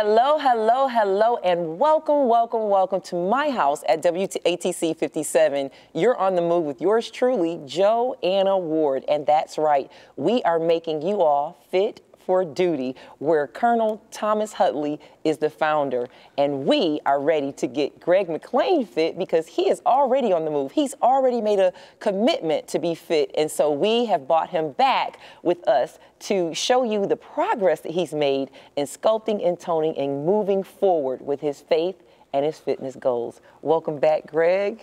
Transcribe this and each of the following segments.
Hello, hello, hello, and welcome, welcome, welcome to my house at WATC 57. You're on the move with yours truly, JoAnna Ward. And that's right, we are making you all fit for duty, where Colonel Thomas Hutley is the founder. And we are ready to get Greg McLean fit because he is already on the move. He's already made a commitment to be fit. And so we have brought him back with us to show you the progress that he's made in sculpting and toning and moving forward with his faith and his fitness goals. Welcome back, Greg.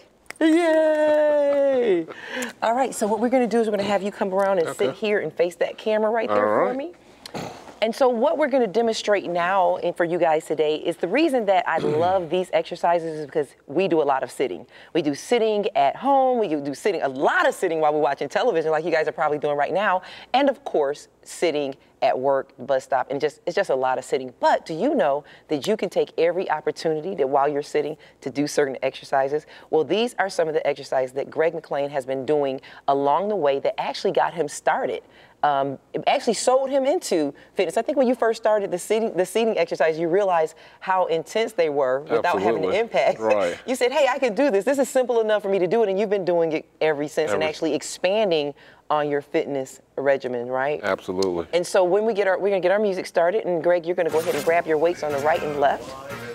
Yay! All right, so what we're going to do is we're going to have you come around and sit here and face that camera right there for me. And so what we're going to demonstrate now and for you guys today is the reason that I love these exercises is because we do a lot of sitting. We do sitting at home. We do sitting, a lot of sitting while we're watching television like you guys are probably doing right now. And of course, sitting at work, bus stop, and it's just a lot of sitting. But do you know that you can take every opportunity that while you're sitting to do certain exercises? Well, these are some of the exercises that Greg McLean has been doing along the way that actually got him started. It actually sold him into fitness. I think when you first started the seating exercise, you realized how intense they were without having an impact. Right. You said, hey, I can do this. This is simple enough for me to do it. And you've been doing it ever since and actually expanding on your fitness regimen, right? Absolutely. And so when we're gonna get our music started, and Greg, you're gonna go ahead and grab your weights on the right and left.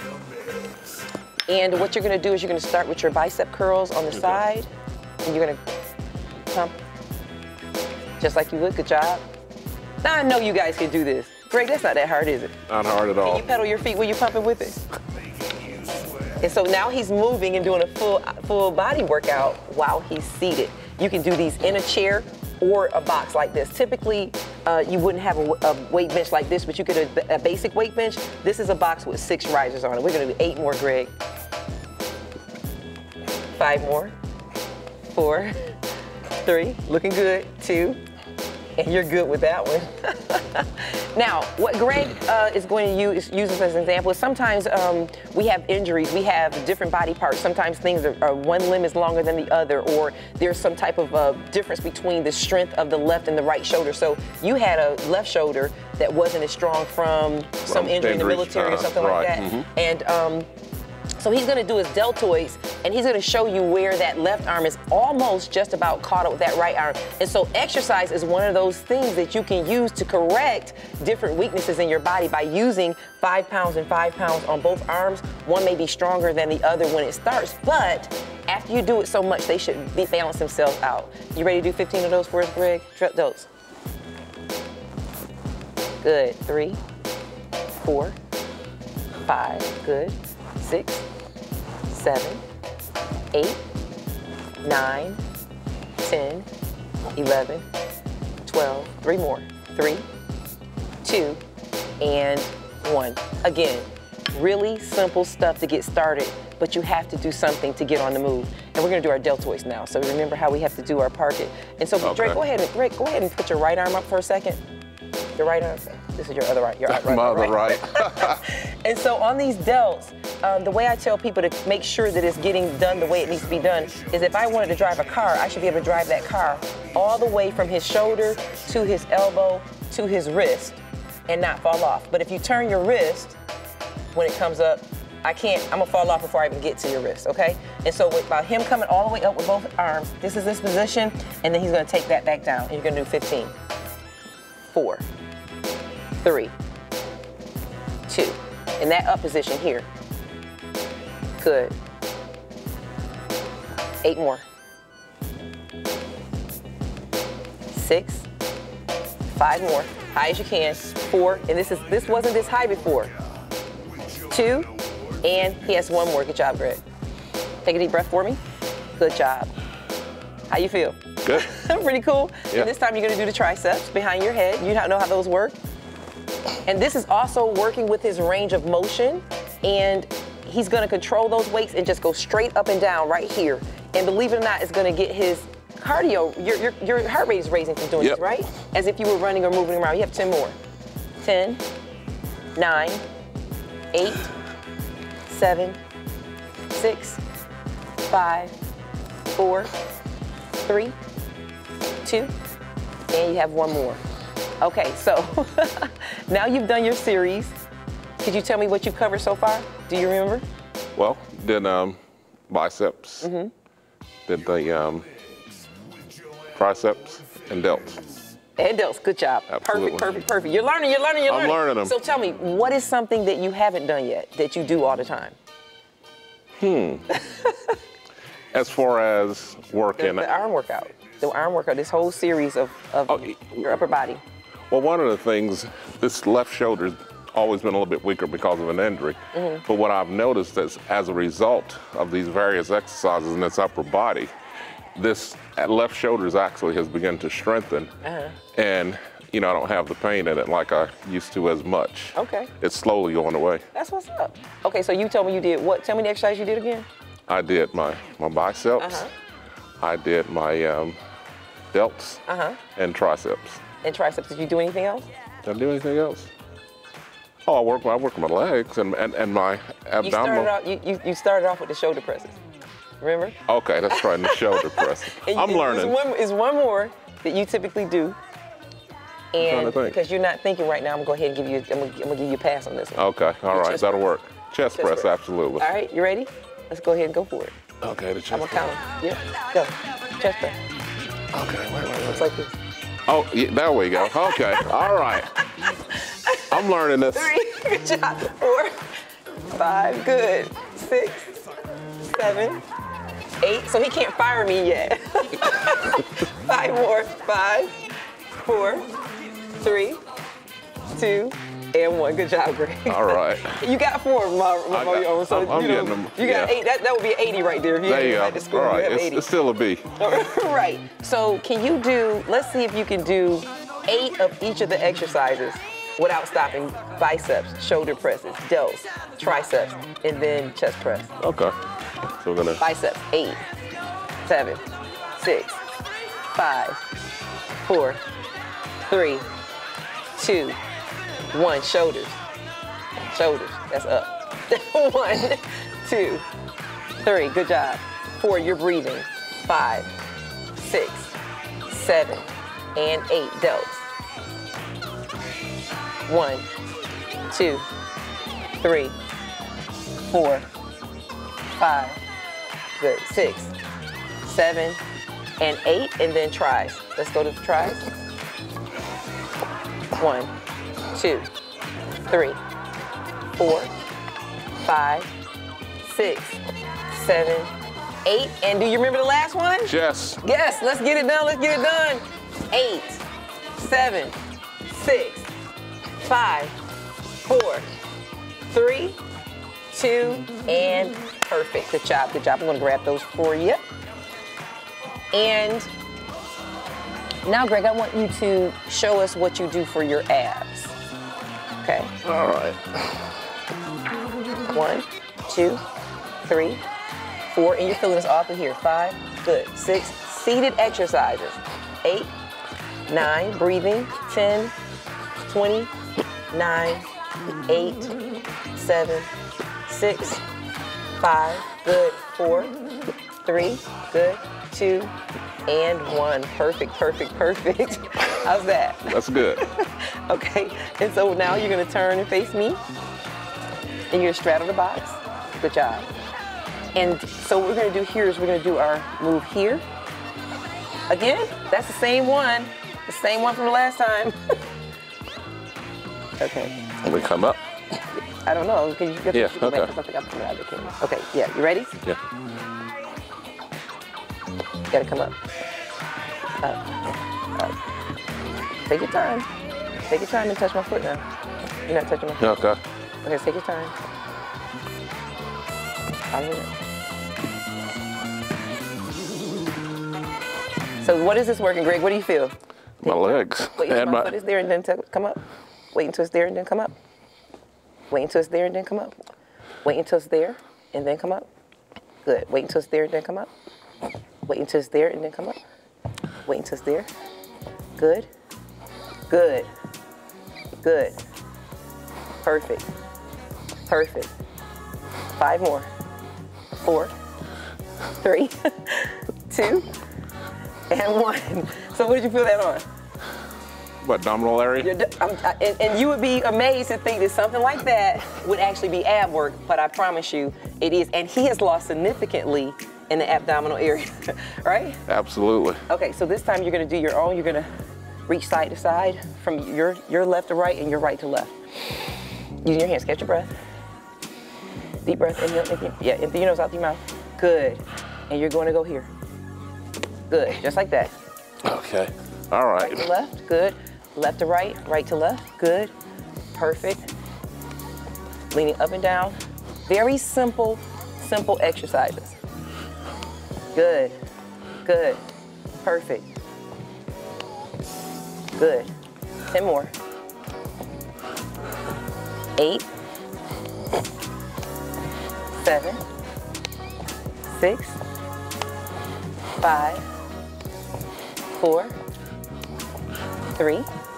And what you're gonna do is you're gonna start with your bicep curls on the side, and you're gonna pump just like you would. Good job. Now I know you guys can do this. Greg, that's not that hard, is it? Not hard at all. Can you pedal your feet when you're pumping with it? And so now he's moving and doing a full body workout while he's seated. You can do these in a chair or a box like this. Typically, you wouldn't have a weight bench like this, but you could have a basic weight bench. This is a box with 6 risers on it. We're gonna do 8 more, Greg. 5 more, 4, 3, looking good, 2, and you're good with that one. Now, what Greg is going to use this as an example is sometimes we have injuries, we have different body parts. Sometimes things are one limb is longer than the other, or there's some type of difference between the strength of the left and the right shoulder. So you had a left shoulder that wasn't as strong from some injury in the military or something like that. And so he's going to do his deltoids, and he's going to show you where that left arm is almost just about caught up with that right arm. And so exercise is one of those things that you can use to correct different weaknesses in your body by using 5 pounds and 5 pounds on both arms. One may be stronger than the other when it starts, but after you do it so much, they should balance themselves out. You ready to do 15 of those for us, Greg? Drop those. Good. 3, 4, 5. Good. 6, 7, 8, 9, 10, 11, 12. 3 more. 3, 2, and 1. Again, really simple stuff to get started, but you have to do something to get on the move. And we're going to do our deltoids now. So remember how we have to do our park it. And so, Drake, go ahead and put your right arm up for a second. Your right arm. This is your other right. Your right. My other right. And so on these delts, the way I tell people to make sure that it's getting done the way it needs to be done is if I wanted to drive a car, I should be able to drive that car all the way from his shoulder to his elbow to his wrist and not fall off. But if you turn your wrist when it comes up, I'm gonna fall off before I even get to your wrist, okay? And so by him coming all the way up with both arms, this is this position, and then he's gonna take that back down, and you're gonna do 15. 4, 3, 2. In that up position here. Good. 8 more. 6, 5 more. High as you can. 4, and this wasn't this high before. 2, and he has 1 more. Good job, Greg. Take a deep breath for me. Good job. How you feel? Good. Pretty cool. Yeah. And this time you're gonna do the triceps behind your head. You know how those work. And this is also working with his range of motion, and he's gonna control those weights and just go straight up and down right here. And believe it or not, it's gonna get his cardio, your heart rate is raising from doing this, right? As if you were running or moving around. You have 10 more. 10, 9, 8, 7, 6, 5, 4, 3, 2, and you have 1 more. Okay, so now you've done your series. Could you tell me what you've covered so far? Do you remember? Well, did biceps, did the triceps and delts. And delts, good job. Absolutely. Perfect. You're learning. I'm learning them. So tell me, what is something that you haven't done yet that you do all the time? As far as working. The arm workout. The arm workout, this whole series of your upper body. Well, one of the things, this left shoulder's always been a little bit weaker because of an injury. But what I've noticed is as a result of these various exercises in this upper body, this left shoulder actually has begun to strengthen. And, you know, I don't have the pain in it like I used to as much. Okay. It's slowly going away. That's what's up. Okay, so you told me you did what? Tell me the exercise you did again. I did my biceps. I did my delts and triceps. And triceps, did you do anything else? Did I do anything else? Oh, I work my legs and my abdominal. You started off with the shoulder presses, remember? Okay, that's right, the shoulder press. I'm learning. There's one more that you typically do. And because you're not thinking right now, I'm gonna go ahead and I'm gonna give you a pass on this one. Okay, all right, that'll work. Chest press, absolutely. All right, you ready? Let's go ahead and go for it. Okay, the chest press. I'm gonna count them. Yep, go. Chest press. Okay, wait. Looks like this. Oh, yeah, there we go. Okay, all right. I'm learning this. 3, good job. 4, 5, good. 6, 7, 8. So he can't fire me yet. 5 more. 5, 4, 3, 2, and 1. Good job, Greg. All right. You got 4 of my own. So I'm getting them. You got 8. That would be an 80 right there. If you there you go. At the school, all right. you have 80. It's still a B. Right. So can you do? Let's see if you can do 8 of each of the exercises without stopping. Biceps, shoulder presses, delts, triceps, and then chest press. Okay. So we're gonna. Biceps, 8, 7, 6, 5, 4, 3, 2, 1. Shoulders. That's up. 1, 2, 3. Good job. 4. You're breathing. 5, 6, 7, and 8. Delts. 1, 2, 3, 4, 5. Good. 6, 7, and 8, and then tries. Let's go to the tries. 1, 2, 3, 4, 5, 6, 7, 8. And do you remember the last one? Yes. Yes, let's get it done. 8, 7, 6, 5, 4, 3, 2, and perfect. Good job. I'm gonna grab those for you. And now, Greg, I want you to show us what you do for your abs. Okay? All right. 1, 2, 3, 4, and you're feeling this off of here. 5, good. 6, seated exercises. 8, 9, breathing. 10, 20, 9, 8, 7, 6, 5, good. 4, 3, good. 2, and 1. Perfect. How's that? That's good. Okay, and so now you're gonna turn and face me, and you're gonna straddle the box. Good job. And so what we're gonna do here is we're gonna do our move here. Again, that's the same one from the last time. Okay. Can we come up? I don't know. Can you get yeah, okay. Okay, yeah, you ready? Yeah. You gotta come up. Up. Take your time. Take your time and touch my foot now. You're not touching my foot. Okay. Okay, take your time. I'm here. So what is this working, Greg? What do you feel? My legs. Wait until my foot is there and then come up. Wait until it's there and then come up. Wait until it's there and then come up. Wait until it's there and then come up. Good. Wait until it's there and then come up. Wait until it's there and then come up. Wait until it's there. Good. Good. Good. Perfect. 5 more. 4, 3, 2, and 1. So what did you feel that on? What, abdominal area? And you would be amazed to think that something like that would actually be ab work, but I promise you it is. And he has lost significantly in the abdominal area, right? Absolutely. Okay, so this time you're gonna do your own. You're gonna reach side to side from your left to right and your right to left. Using your hands, catch your breath. Deep breath, empty your nose out through your mouth. Good. And you're going to go here. Good, just like that. Okay, all right. Right to left, good. Left to right, right to left, good. Perfect. Leaning up and down. Very simple, simple exercises. Good, good, perfect. Good, 10 more. 8, 7, 6, 5, 4, 3,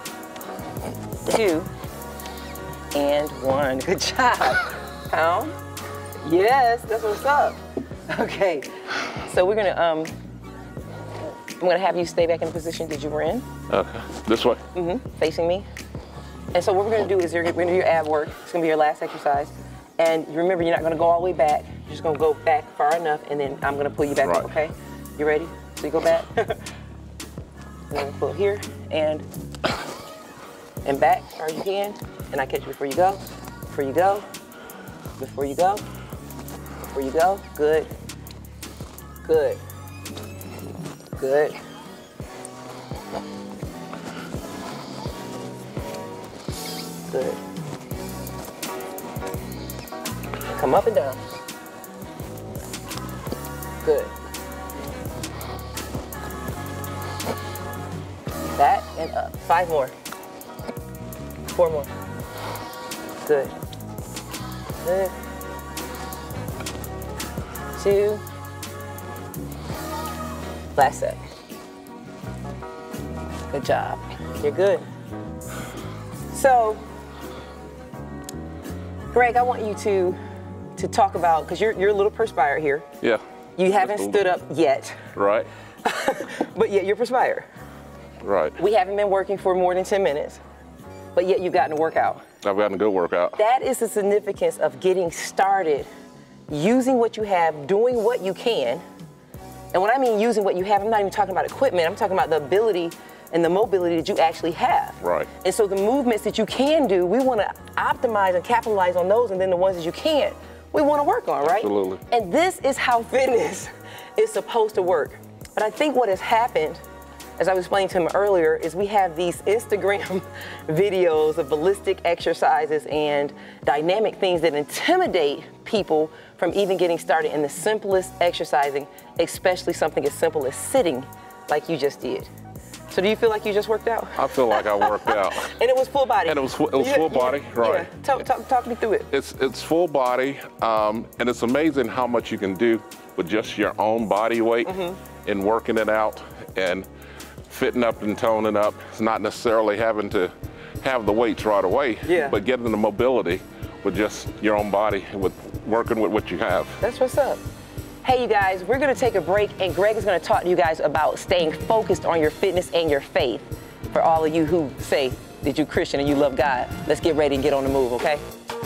2, and 1. Good job. Pound. Yes, that's what's up. Okay, so we're gonna I'm gonna have you stay back in the position that you were in. Okay, this way? Facing me. And so what we're gonna do is we're gonna do your ab work. It's gonna be your last exercise. And remember, you're not gonna go all the way back. You're just gonna go back far enough, and then I'm gonna pull you back up, okay? You ready? So you go back. And then pull here, and back as far as you can. And I catch you before you go, before you go, before you go, before you go. Good, good, good. Good. Come up and down. Good. Back and up. 5 more. 4 more. Good. Good. 2. Last set. Good job. You're good. So, Greg, I want you to talk about, because you're a little perspired here. Yeah. You haven't stood up yet. Right. But yet you're perspired. Right. We haven't been working for more than 10 minutes, but yet you've gotten a workout. I've gotten a good workout. That is the significance of getting started, using what you have, doing what you can. And when I mean using what you have, I'm not even talking about equipment, I'm talking about the ability and the mobility that you actually have. Right. And so the movements that you can do, we want to optimize and capitalize on those, and then the ones that you can't, we want to work on, right? Absolutely. And this is how fitness is supposed to work. But I think what has happened, as I was explaining to him earlier, is we have these Instagram videos of ballistic exercises and dynamic things that intimidate people from even getting started in the simplest exercising, especially something as simple as sitting like you just did. So do you feel like you just worked out? I feel like I worked out. And it was full body. And it was full body, right. Yeah. Talk me through it. It's full body, and it's amazing how much you can do with just your own body weight in working it out and fitting up and toning up. It's not necessarily having to have the weights right away, but getting the mobility with just your own body, with working with what you have. That's what's up. Hey, you guys, we're gonna take a break, and Greg is gonna talk to you guys about staying focused on your fitness and your faith. For all of you who say that you're Christian and you love God, let's get ready and get on the move, okay?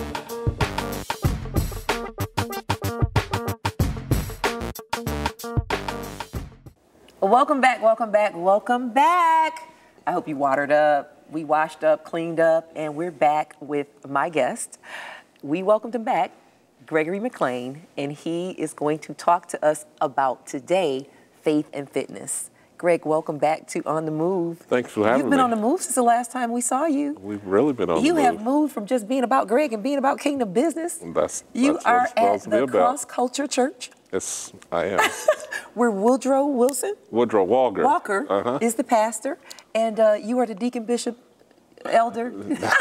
Welcome back, welcome back, welcome back. I hope you watered up, we washed up, cleaned up, and we're back with my guest. We welcomed him back, Gregory McLean, and he is going to talk to us about today, faith and fitness. Greg, welcome back to On the Move. Thanks for having me. You've been on the move since the last time we saw you. We've really been on the move. You have moved from just being about Greg and being about kingdom business. You are at the Cross Culture Church. Yes, I am. Where Woodrow Wilson? Woodrow Walker. Walker is the pastor, and you are the deacon, bishop, elder.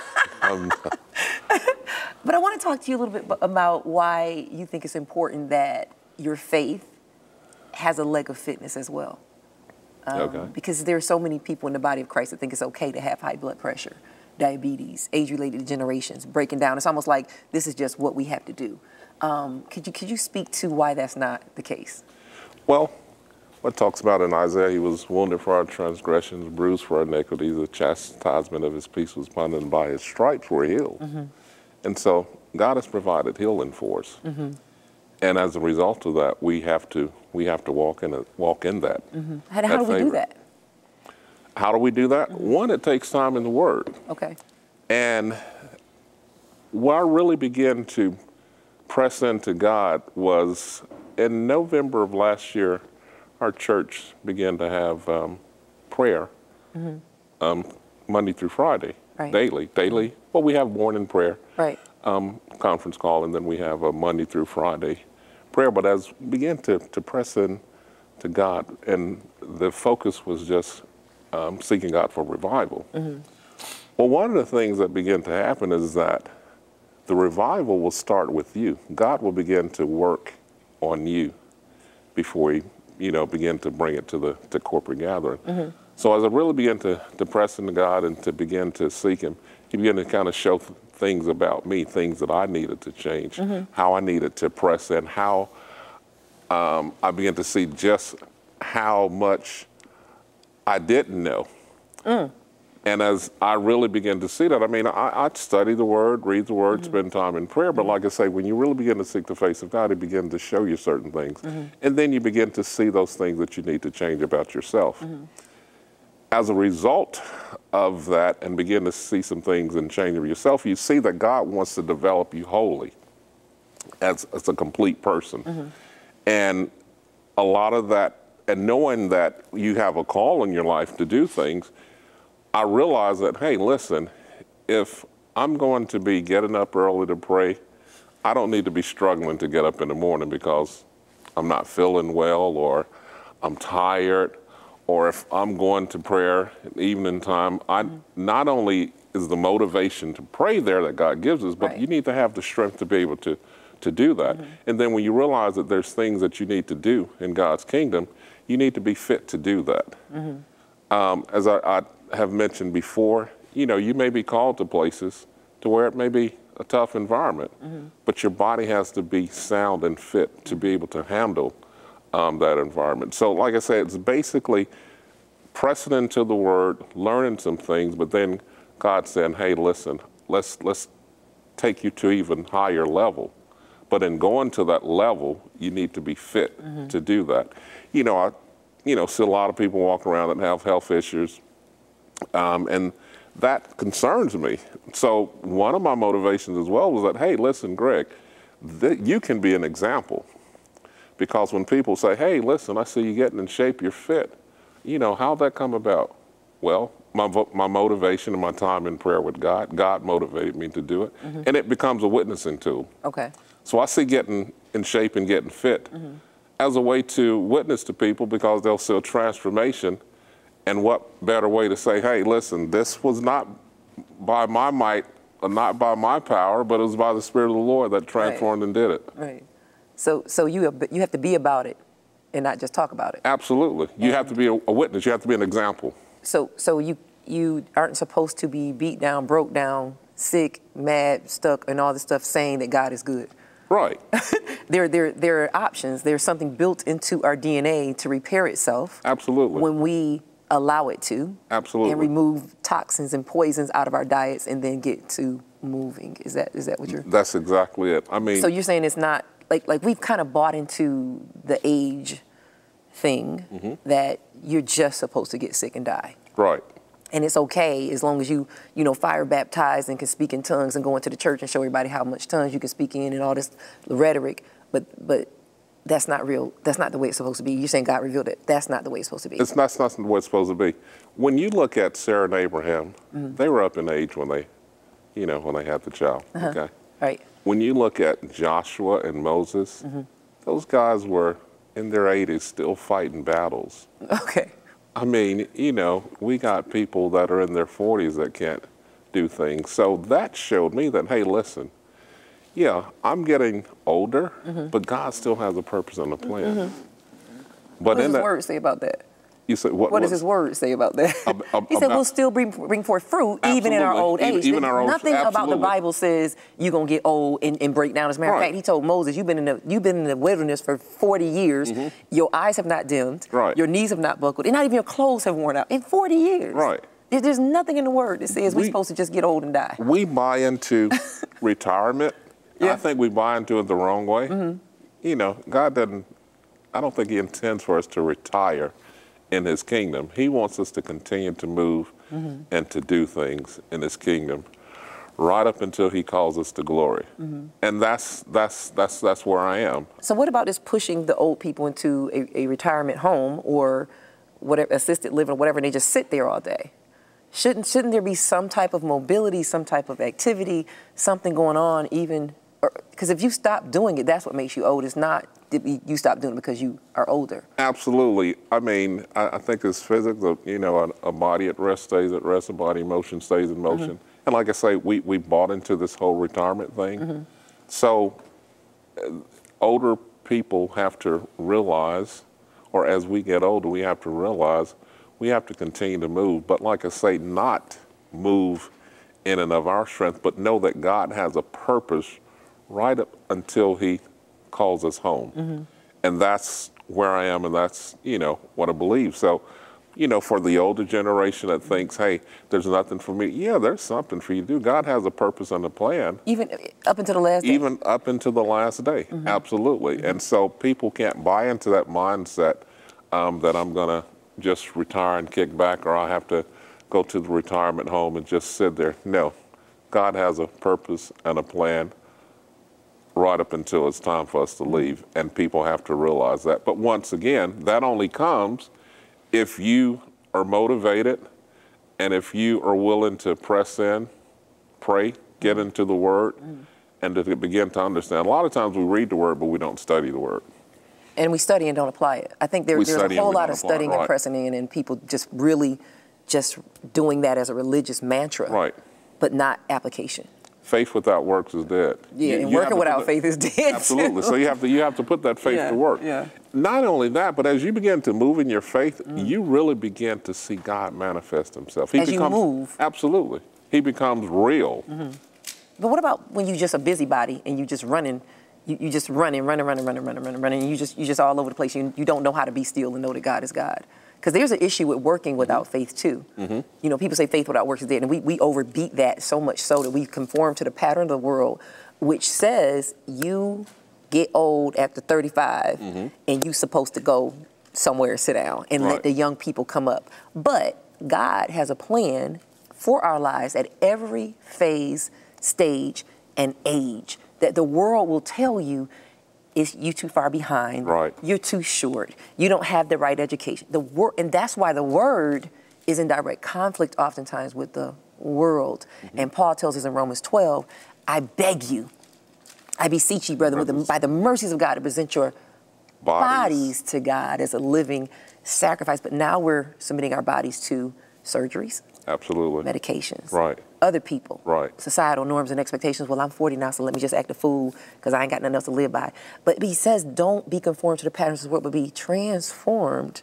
But I want to talk to you a little bit about why you think it's important that your faith has a leg of fitness as well. Because there are so many people in the body of Christ that think it's okay to have high blood pressure, diabetes, age-related degenerations, breaking down. It's almost like this is just what we have to do. Could you speak to why that's not the case? Well, What it talks about in Isaiah, he was wounded for our transgressions, bruised for our iniquities. The chastisement of his peace was upon him, and by his stripes we're healed. And so God has provided healing for us. And as a result of that, we have to walk in that. How do we do that? How do we do that? One, it takes time in the Word. Okay. And where I really began to press into God was in November of last year. Our church began to have prayer Monday through Friday, daily. Well, we have morning prayer, conference call, and then we have a Monday through Friday prayer. But as we began to press in to God, and the focus was just seeking God for revival. Well, one of the things that began to happen is that the revival will start with you. God will begin to work on you before he begin to bring it to the corporate gathering. So as I really began to press into God and to begin to seek him, he began to kind of show things about me, things that I needed to change, how I needed to press in, how I began to see just how much I didn't know. And as I really began to see that, I mean, I study the Word, read the Word, spend time in prayer. But like I say, when you really begin to seek the face of God, he begins to show you certain things. And then you begin to see those things that you need to change about yourself. As a result of that, and begin to see some things and change of yourself, you see that God wants to develop you wholly as a complete person. And a lot of that, and knowing that you have a call in your life to do things, I realized that, hey, listen, if I'm going to be getting up early to pray, I don't need to be struggling to get up in the morning because I'm not feeling well or I'm tired, or if I'm going to prayer in evening time, not only is the motivation to pray there that God gives us, but you need to have the strength to be able to do that. And then when you realize that there's things that you need to do in God's kingdom, you need to be fit to do that. As I have mentioned before, you may be called to places to where it may be a tough environment, but your body has to be sound and fit to be able to handle that environment. So like I said, it's basically pressing into the Word, learning some things, but then God saying, hey, listen, let's take you to even higher level. But in going to that level, you need to be fit to do that. I see a lot of people walk around that have health issues, and that concerns me. So one of my motivations as well was that, hey, listen, Greg, you can be an example. Because when people say, hey, listen, I see you getting in shape, you're fit, how'd that come about? Well, my motivation and my time in prayer with God motivated me to do it, and it becomes a witnessing tool. Okay. So I see getting in shape and getting fit as a way to witness to people, because they'll see a transformation. And what better way to say, hey, listen, this was not by my might, or not by my power, but it was by the Spirit of the Lord that transformed and did it. Right. So you have to be about it and not just talk about it. Absolutely. You have to be a witness. You have to be an example. So you aren't supposed to be beat down, broke down, sick, mad, stuck, and all this stuff saying that God is good. Right. There are options. There's something built into our DNA to repair itself. Absolutely. When we allow it to. Absolutely. And remove toxins and poisons out of our diets and then get to moving. Is that what you're? That's exactly it. I mean. So you're saying it's not like we've kind of bought into the age thing that you're just supposed to get sick and die. Right. And it's okay as long as you fire baptized and can speak in tongues and go into the church and show everybody how much tongues you can speak in and all this rhetoric. But that's not real. That's not the way it's supposed to be. You're saying God revealed it. That's not the way it's supposed to be. That's not the way it's supposed to be. When you look at Sarah and Abraham, they were up in age when they had the child. Okay. Right. When you look at Joshua and Moses, those guys were in their 80s still fighting battles. Okay. I mean, we got people that are in their 40s that can't do things. So that showed me that, hey, listen, yeah, I'm getting older, but God still has a purpose and a plan. But what does His word say about that? You said, what does his word say about that? He said we'll still bring forth fruit even in our old age. Even our old, nothing about the Bible says you're going to get old and break down. As a matter of fact, he told Moses, you've been in the wilderness for 40 years. Your eyes have not dimmed. Your knees have not buckled. And not even your clothes have worn out in 40 years. There's nothing in the word that says we're supposed to just get old and die. We buy into retirement. I think we buy into it the wrong way. You know, God doesn't, I don't think he intends for us to retire in his kingdom. He wants us to continue to move and to do things in his kingdom right up until he calls us to glory. And that's where I am. So what about this pushing the old people into a retirement home or whatever, assisted living or whatever, and they just sit there all day? Shouldn't there be some type of mobility, some type of activity, something going on even? Because if you stop doing it, that's what makes you old. It's not you stop doing it because you are older. Absolutely. I mean, I think it's physics. You know, a body at rest stays at rest, a body in motion stays in motion. And like I say, we bought into this whole retirement thing. So older people have to realize, or as we get older, we have to realize we have to continue to move. But like I say, not move in and of our strength, but know that God has a purpose right up until he calls us home. And that's where I am, and that's, you know, what I believe. So, you know, for the older generation that thinks, hey, there's nothing for me. Yeah, there's something for you to do. God has a purpose and a plan. Even up until the last day? Even up until the last day, absolutely. And so people can't buy into that mindset that I'm going to just retire and kick back, or I have to go to the retirement home and just sit there. No, God has a purpose and a plan right up until it's time for us to leave, and people have to realize that. But once again, that only comes if you are motivated and if you are willing to press in, pray, get into the Word, and to begin to understand. A lot of times we read the Word, but we don't study the Word. And we study and don't apply it. I think there's a whole lot of studying and pressing in, and people just really just doing that as a religious mantra, but not application. Faith without works is dead. Yeah, and working without faith is dead. Absolutely. So you have to put that faith to work. Not only that, but as you begin to move in your faith, you really begin to see God manifest himself. As you move. Absolutely. He becomes real. But what about when you're just a busybody and you just running, you just running, and you just all over the place. You don't know how to be still and know that God is God. Because there's an issue with working without faith, too. You know, people say faith without works is dead, and we overbeat that so much so that we conform to the pattern of the world, which says you get old after 35, and you're supposed to go somewhere, sit down, and let the young people come up. But God has a plan for our lives at every phase, stage, and age that the world will tell you is you too far behind. You're too short. You don't have the right education. And that's why the word is in direct conflict oftentimes with the world. And Paul tells us in Romans 12, I beg you, I beseech you, brethren, by the mercies of God, to present your bodies to God as a living sacrifice. But now we're submitting our bodies to surgeries. Medications. Other people. Societal norms and expectations. Well, I'm 40 now, so let me just act a fool because I ain't got nothing else to live by. But he says, don't be conformed to the patterns of the world, but be transformed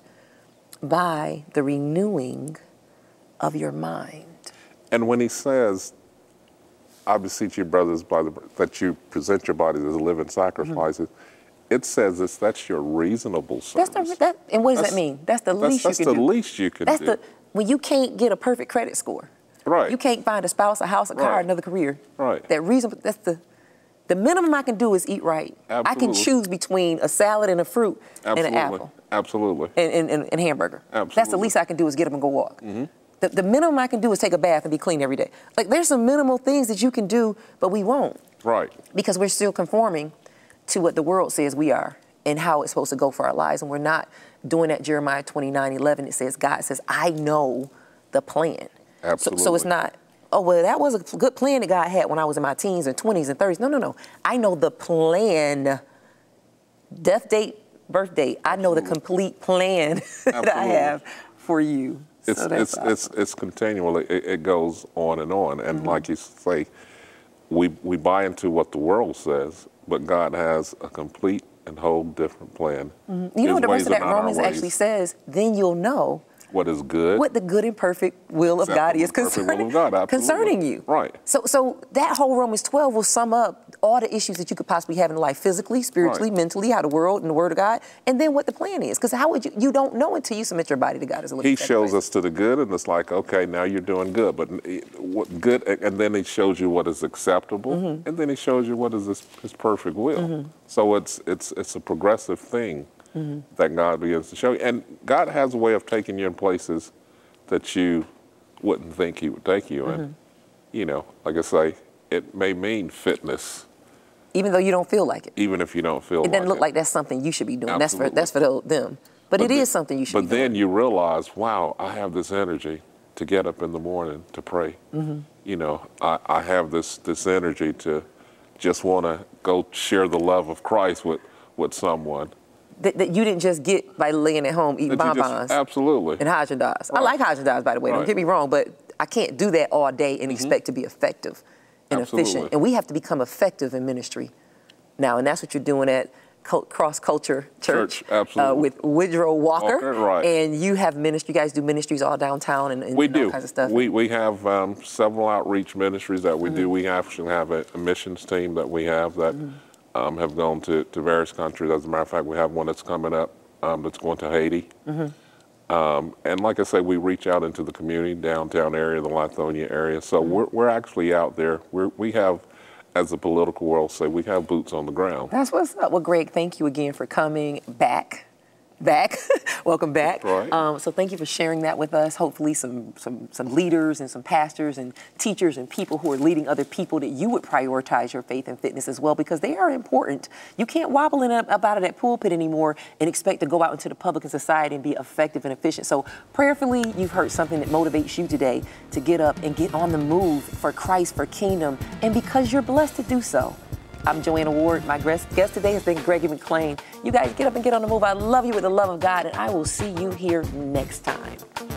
by the renewing of your mind. And when he says, I beseech you, brothers, that you present your bodies as a living sacrifices, it says that's your reasonable service. And what does that mean? That's the least you can do. That's the least you can do. When you can't get a perfect credit score. You can't find a spouse, a house, a car, another career. That's the minimum I can do is eat right. I can choose between a salad and a fruit and an apple. And hamburger. That's the least I can do is get up and go walk. The minimum I can do is take a bath and be clean every day. Like, there's some minimal things that you can do, but we won't. Because we're still conforming to what the world says we are and how it's supposed to go for our lives. And we're not doing that. Jeremiah 29:11, it says, God says, I know the plan. So it's not, oh, well, that was a good plan that God had when I was in my teens and 20s and 30s. No. I know the plan, death date, birth date. I know the complete plan that I have for you. It's continual. It goes on. And like you say, we buy into what the world says, but God has a complete and whole different plan. You know what the rest of that Romans actually says? Then you'll know what is good, what the good and perfect will of God is concerning you. Right. So that whole Romans 12 will sum up all the issues that you could possibly have in life, physically, spiritually, mentally, how the world and the Word of God, and then what the plan is. Because how would you don't know until you submit your body to God as a living sacrifice. He shows us to the good, and it's like, okay, now you're doing good, but what good, and then he shows you what is acceptable, and then he shows you what is his perfect will. So it's a progressive thing that God begins to show you. And God has a way of taking you in places that you wouldn't think he would take you in. You know, like I say, it may mean fitness. Even though you don't feel like it. Even if you don't feel like it. It doesn't look like that's something you should be doing. Absolutely. That's for them. But it is something you should be doing. But then you realize, wow, I have this energy to get up in the morning to pray. You know, I have this energy to just want to go share the love of Christ with someone. That you didn't just get by laying at home eating bonbons. Absolutely. And Haagen-Dazs. I like Haagen-Dazs, by the way. Don't get me wrong, but I can't do that all day and expect to be effective and efficient. And we have to become effective in ministry now. And that's what you're doing at Cross Culture Church with Woodrow Walker. And you have ministry. You guys do ministries all downtown and all kinds of stuff. We have several outreach ministries that we do. We actually have a missions team that we have that have gone to various countries. As a matter of fact, we have one that's coming up that's going to Haiti. And like I say, we reach out into the community, downtown area, the Lithonia area. So we're actually out there. We have, as the political world say, we have boots on the ground. That's what's up. Well, Greg, thank you again for coming back. Welcome back. So thank you for sharing that with us. Hopefully some leaders and some pastors and teachers and people who are leading other people, that you would prioritize your faith and fitness as well, because they are important. You can't wobble about it at pulpit anymore and expect to go out into the public and society and be effective and efficient. So prayerfully, you've heard something that motivates you today to get up and get on the move for Christ, for kingdom, and because you're blessed to do so. I'm JoAnna Ward. My guest today has been Gregory McLean. You guys get up and get on the move. I love you with the love of God, and I will see you here next time.